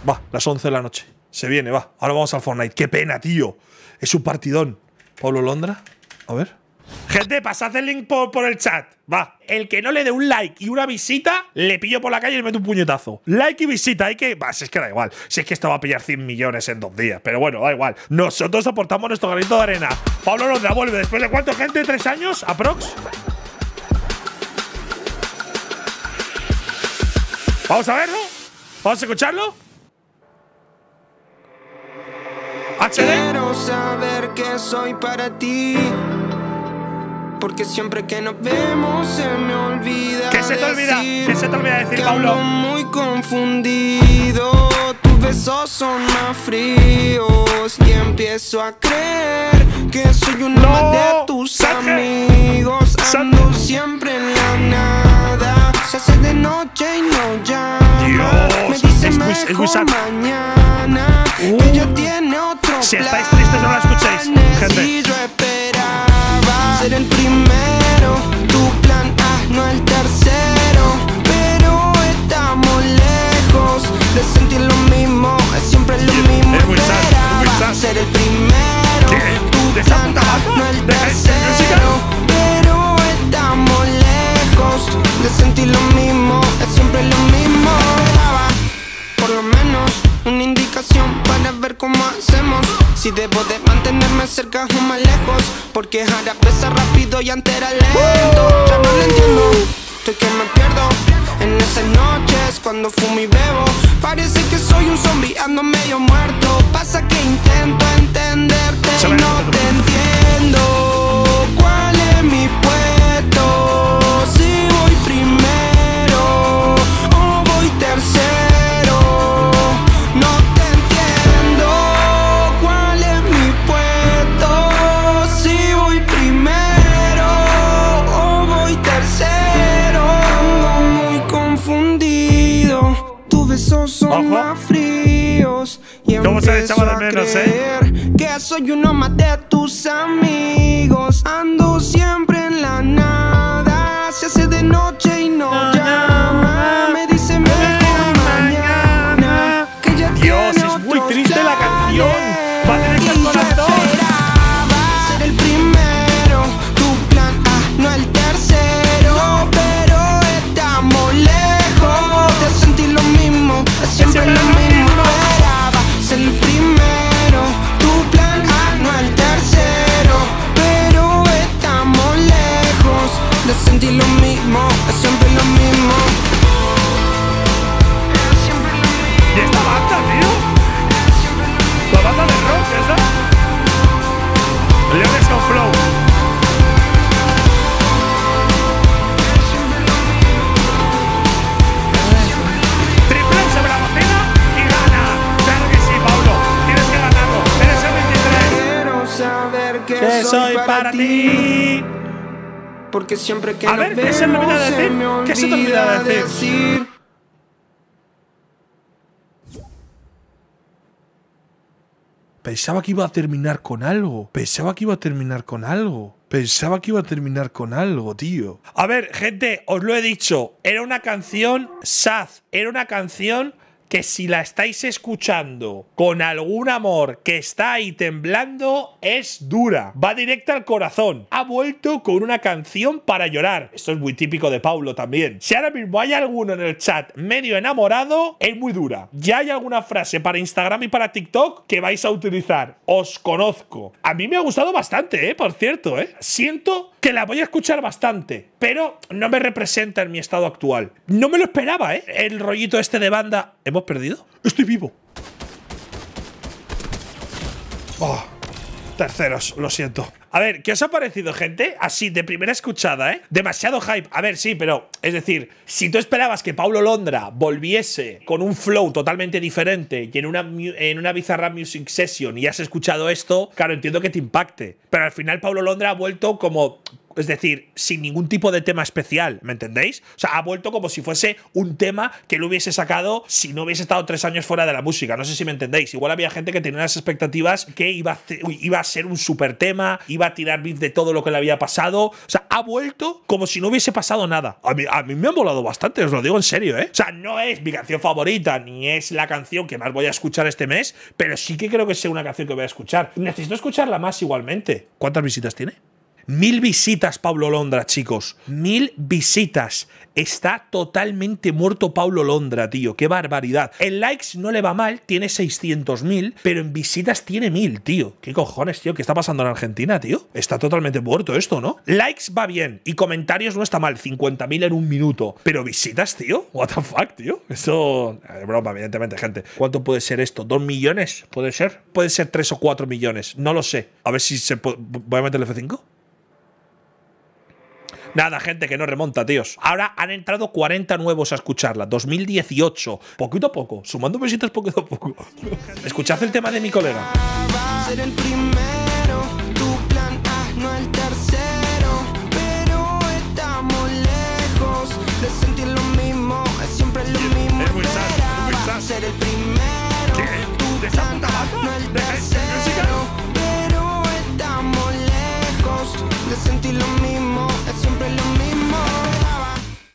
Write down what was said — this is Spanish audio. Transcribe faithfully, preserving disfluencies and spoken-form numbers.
Va, las once de la noche. Se viene, va. Ahora vamos al Fortnite. Qué pena, tío. Es un partidón. Pablo Londra. A ver. Gente, pasad el link por, por el chat. Va. El que no le dé un like y una visita, le pillo por la calle y le meto un puñetazo. Like y visita. Hay que… Va, si es que da igual. Si es que esto va a pillar cien millones en dos días. Pero bueno, da igual. Nosotros aportamos nuestro granito de arena. Pablo Londra vuelve después de ¿cuánto, gente? ¿Tres años? ¿Aprox? Vamos a verlo. Vamos a escucharlo. H D. Quiero saber que soy para ti, porque siempre que nos vemos se me olvida. ¿Qué se te olvida? ¿Qué se te olvida decir, que Pablo? ando muy confundido. Tus besos son más fríos y empiezo a creer que soy uno No, más de tus Sánchez. amigos. Ando Sánchez. siempre en la nada. Se hace de noche y no llama. Dios, me dice es muy- mejor es muy sad. mañana. Uh. Que ella tiene otro Si plan. estáis tristes, no la escuchéis, gente. Y yo esperaba ser el primero, tu plan A, no el tercero. Pero estamos lejos de sentir lo mismo, es siempre lo mismo. Es muy sad, es muy Esperaba sad. ser el primero, ¿Qué? tu ¿De esa plan puta A, banda? no el ¿De High School tercero. Pero estamos lejos de sentir lo mismo, es siempre lo mismo. Esperaba por lo menos una indicación para ver cómo hacemos. Si debo de mantenerme cerca o más lejos, porque ahora pesa rápido y antes era lento. Ya no lo entiendo, estoy que me pierdo en esas noches cuando fumo y bebo. Parece que soy un zombie, ando medio muerto. Pasa que intento entenderte y no te entiendo. ¿Cuál es mi puesto? Si voy primero o voy tercero. No te entiendo. ¿Cuál es mi puesto? Si voy primero o voy tercero. Ando muy confundido. Tus besos son Ojo. más fríos y ¿Cómo se le empiezo echaba de a menos, eh? creer que soy uno más de tus amigos. Ando siempre en la nada. Se hace de noche y no, No llama. llama. Me dice mejor mañana. Que ya Dios, tiene es muy otros triste la canción. planes. Va a tener que Y el yo corazón. esperaba ser el primero, tu plan A, no el tercero. Pero estamos lejos de sentir lo mismo, es siempre siempre lo lo mismo. mismo. Esperaba ser el primero, tu plan A, no el tercero. Pero estamos lejos de sentir lo mismo, es siempre lo mismo. Es siempre lo mismo. ¿Y esta banda, tío? La banda de rock, ¿esa? Leones con flow. Triple sobre la bocina y gana. Claro que sí, Paulo. Tienes que ganarlo. Eres el veintitrés. Quiero saber que, Que soy para ti. porque siempre que A nos ver, ¿qué se me vemos olvida decir? me ¿Qué se te olvida olvida decir? decir. Pensaba que iba a terminar con algo. Pensaba que iba a terminar con algo. Pensaba que iba a terminar con algo, tío. A ver, gente, os lo he dicho. Era una canción sad. Era una canción que si la estáis escuchando con algún amor que está ahí temblando, es dura. Va directa al corazón. Ha vuelto con una canción para llorar. Esto es muy típico de Paulo también. Si ahora mismo hay alguno en el chat medio enamorado, es muy dura. Ya hay alguna frase para Instagram y para TikTok que vais a utilizar. Os conozco. A mí me ha gustado bastante, ¿eh? Por cierto, ¿eh? Siento que la voy a escuchar bastante, pero no me representa en mi estado actual. No me lo esperaba, ¿eh? El rollito este de banda. ¿Hemos perdido? Estoy vivo. Oh, terceros, lo siento. A ver, ¿qué os ha parecido, gente? Así, de primera escuchada, ¿eh? Demasiado hype. A ver, sí, pero… Es decir, si tú esperabas que Paulo Londra volviese con un flow totalmente diferente y en una, en una Bizarrap Music Session y has escuchado esto, claro, entiendo que te impacte. Pero al final Paulo Londra ha vuelto como… Es decir, sin ningún tipo de tema especial, ¿me entendéis? O sea, ha vuelto como si fuese un tema que lo hubiese sacado si no hubiese estado tres años fuera de la música. No sé si me entendéis. Igual había gente que tenía unas expectativas que iba a, iba a ser un super tema, iba a tirar beef de todo lo que le había pasado. O sea, ha vuelto como si no hubiese pasado nada. A mí, a mí me ha molado bastante, os lo digo en serio, ¿eh? O sea, no es mi canción favorita, ni es la canción que más voy a escuchar este mes, pero sí que creo que es una canción que voy a escuchar. Necesito escucharla más igualmente. ¿Cuántas visitas tiene? Mil visitas, Paulo Londra, chicos. Mil visitas. Está totalmente muerto Paulo Londra, tío. Qué barbaridad. En likes no le va mal, tiene seiscientos mil, pero en visitas tiene mil, tío. ¿Qué cojones, tío? ¿Qué está pasando en Argentina, tío? Está totalmente muerto esto, ¿no? Likes va bien y comentarios no está mal. cincuenta mil en un minuto. Pero visitas, tío. What the fuck, tío. Esto… Es broma, evidentemente, gente. ¿Cuánto puede ser esto? ¿Dos millones? ¿Puede ser? Puede ser tres o cuatro millones. No lo sé. A ver si se puede… ¿Voy a meterle F cinco? Nada, gente, que no remonta, tíos. Ahora han entrado cuarenta nuevos a escucharla. dos mil dieciocho. Poquito a poco. Sumando visitas poquito a poco. Escuchad el tema de mi colega. Ser el primero, tu plan A, no el tercero. Pero estamos lejos de sentir lo mismo. Es siempre lo mismo. Es muy sad, es muy sad. Ser el primero, ¿Qué? tu ¿De esta plan puta A, banda?